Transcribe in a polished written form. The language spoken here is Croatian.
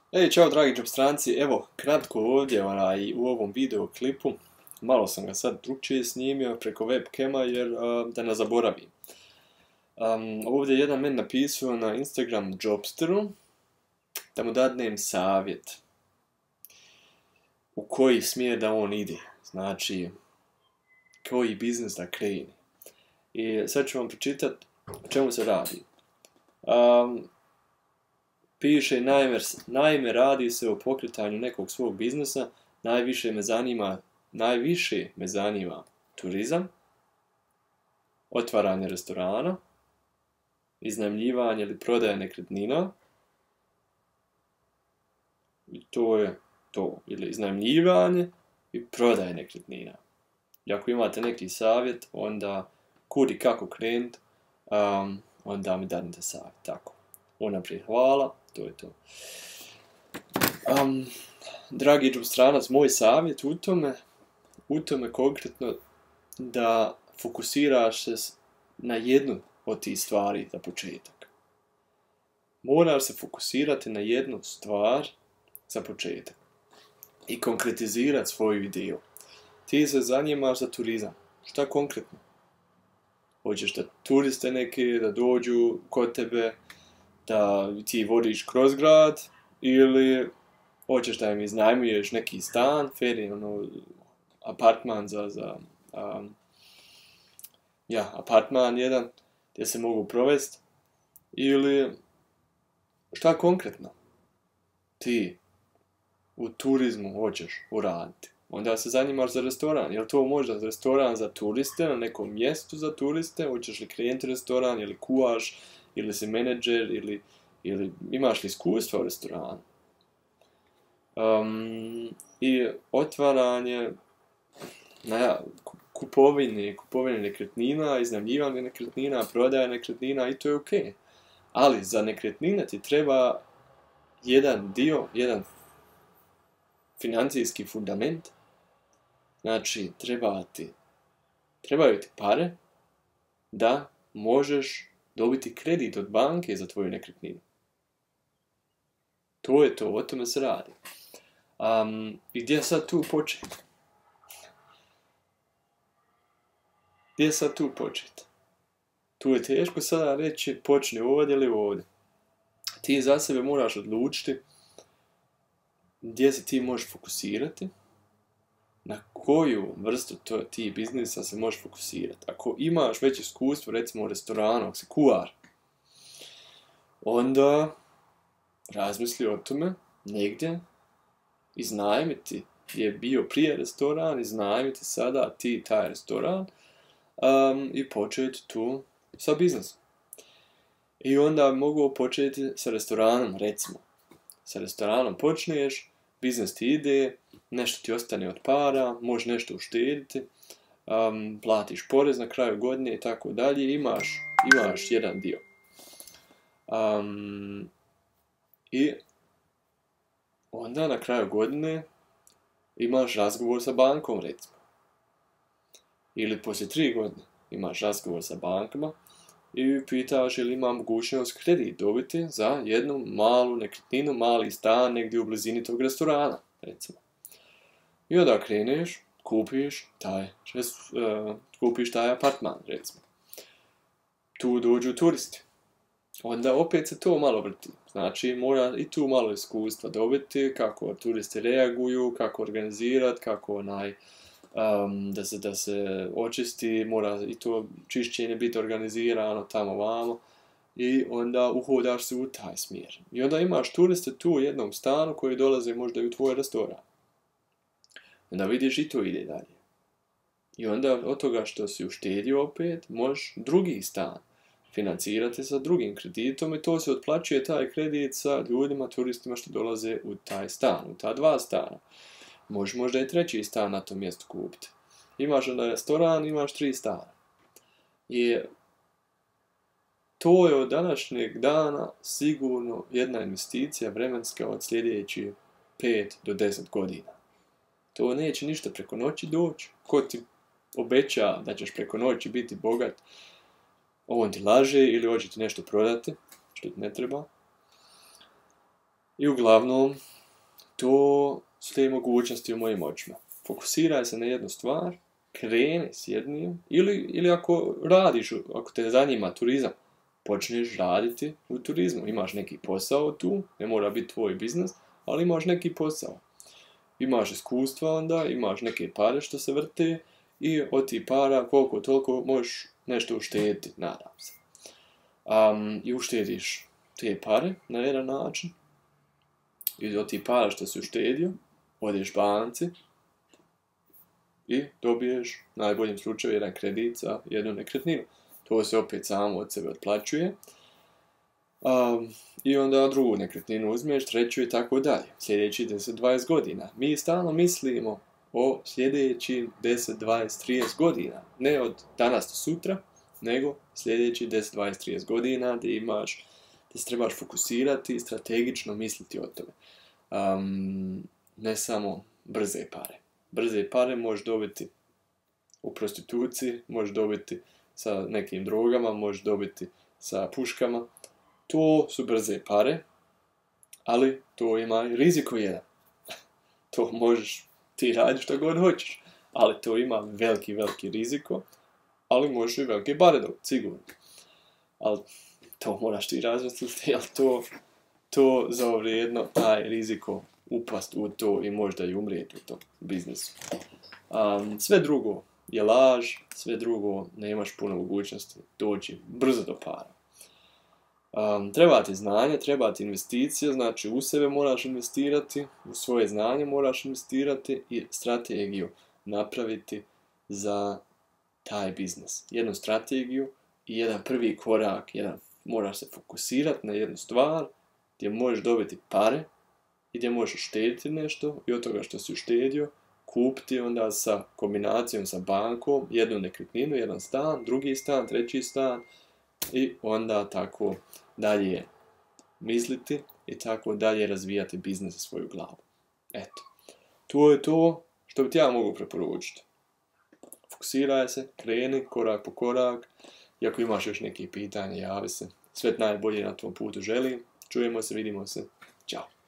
Ej, čao dragi džopstranci, evo, kratko ovdje u ovom video klipu, malo sam ga sad drugčije snimio preko webcama jer da ne zaboravim. Ovdje je jedan meni napisao na Instagram Jobsteru da mu dadnem savjet u koji smjer da on ide, znači koji biznis da krene. I sad ću vam pročitati o čemu se radi. Piše, naime radi se o pokretanju nekog svog biznisa, najviše me zanima turizam, otvaranje restorana, iznajmljivanje ili prodaja nekretnina, i to je to, ili iznajmljivanje i prodaja nekretnina. I ako imate neki savjet, onda kud i kako krenut, onda mi dadnite savjet, tako. Unaprijed hvala, to je to. Dragi džopstranac, moj savjet u tome konkretno da fokusiraš se na jednu od tih stvari za početak. Moraš se fokusirati na jednu stvar za početak i konkretizirati svoju ideju. Ti se zanimaš za turizam. Šta konkretno? Hoćeš da turiste neki da dođu kod tebe, da ti vodiš kroz grad, ili hoćeš da im iznajmuješ neki stan, apartman apartman jedan gdje se mogu provesti, ili šta konkretno ti u turizmu hoćeš uraditi. Onda se zanimaš za restoran. Je li to možda restoran za turiste, na nekom mjestu za turiste? Hoćeš li krenuti restoran, ili kuvaš, ili si menadžer, ili imaš li iskustva u restoranu? I otvaranje kupovine nekretnina, iznajmljivanje nekretnina, prodaja nekretnina, i to je ok. Ali za nekretnine ti treba jedan financijski fundament. Znači, trebaju ti pare da možeš dobiti kredit od banke za tvoju nekretninu. To je to, o tome se radi. I gdje sad tu početi? Tu je teško sada reći počni ovdje ili ovdje. Ti za sebe moraš odlučiti gdje se ti možeš fokusirati, na koju vrstu ti biznisa se možeš fokusirati. Ako imaš već iskustvo, recimo u restoranu, ako si kuvar, onda razmisli o tome negdje, iznajmiti gdje je bio prije restoran, iznajmiti sada ti taj restoran i početi tu sa biznisom. I onda mogu početi sa restoranom, recimo. Sa restoranom počneš, biznis ti ide, nešto ti ostane od para, možeš nešto uštediti, platiš porez na kraju godine i tako dalje, imaš jedan dio. I onda na kraju godine imaš razgovor sa bankom, recimo. Ili poslije 3 godine imaš razgovor sa bankama i pitaš ili ima mogućnost kredit dobiti za jednu malu nekretninu, mali stan negdje u blizini tog restorana, recimo. I onda kreneš, kupiš taj apartman, recimo. Tu dođu turisti. Onda opet se to malo vrti. Znači, mora i tu malo iskustva dobiti, kako turisti reaguju, kako organizirati, kako da se očisti, mora i to čišćenje biti organizirano tamo vamo, i onda uhodaš se u taj smjer. I onda imaš turiste tu u jednom stanu koji dolaze možda i u tvoj restoran. Onda vidiš i to ide dalje. I onda od toga što si uštedio opet, možeš drugi stan financirati sa drugim kreditom, i to se otplaćuje taj kredit sa ljudima, turistima što dolaze u taj stan, u ta 2 stana. Možeš možda i 3. stan na tom mjestu kupiti. Imaš onda restoran, imaš 3 stana. I to je od današnjeg dana sigurno jedna investicija vremenska od sljedećih 5 do 10 godina. To neće ništa preko noći doći. Ko ti obeća da ćeš preko noći biti bogat, on ti laže ili hoće ti nešto prodati, što ti ne treba. I uglavnom, to su te mogućnosti u mojim očima. Fokusiraj se na jednu stvar, kreni s jednim, ili ako radiš, ako te zanima turizam, počneš raditi u turizmu. Imaš neki posao tu, ne mora biti tvoj biznis, ali imaš neki posao. Imaš iskustva onda, imaš neke pare što se vrte i od tih para koliko toliko možeš nešto uštediti, nadam se. I uštediš te pare na jedan način i od tih para što si uštedio, odeš banci i dobiješ u najboljem slučaju jedan kredit za jednu nekretninu. To se opet samo od sebe otplaćuje. I onda drugu nekretninu uzmeš, treću i tako dalje. Sljedeći 10-20 godina. Mi stalno mislimo o sljedećim 10, 20, 30 godina. Ne od danas do sutra, nego sljedeći 10, 20, 30 godina da se trebaš fokusirati i strategično misliti o tome. Ne samo brze pare. Brze pare možeš dobiti u prostituciji, možeš dobiti sa nekim drogama, možeš dobiti sa puškama. To su brze pare, ali to ima i riziko jedan. To možeš ti raditi što god hoćeš, ali to ima veliki riziko, ali možeš i velike pare dobiti, sigurno. Ali to moraš ti razmisliti, jer to zavrijedno taj riziko upast u to i možda i umrijeti u tom biznisu. Sve drugo je laž, sve drugo nemaš puno mogućnosti doći brzo do para. Treba ti znanje, treba ti investicija, znači u sebe moraš investirati, u svoje znanje moraš investirati i strategiju napraviti za taj biznis. Jednu strategiju i jedan prvi korak, moraš se fokusirati na jednu stvar gdje možeš dobiti pare i gdje možeš uštediti nešto i od toga što si uštedio kupiti onda sa kombinacijom sa bankom jednu nekretninu, jedan stan, drugi stan, treći stan i onda tako dalje misliti i tako dalje razvijati biznis za svoju glavu. Eto, to je to što bi ti ja mogu preporučiti. Fokusiraj se, kreni korak po korak i ako imaš još neki pitanje, javi se. Sve najbolje na tvom putu želim. Čujemo se, vidimo se. Ćao.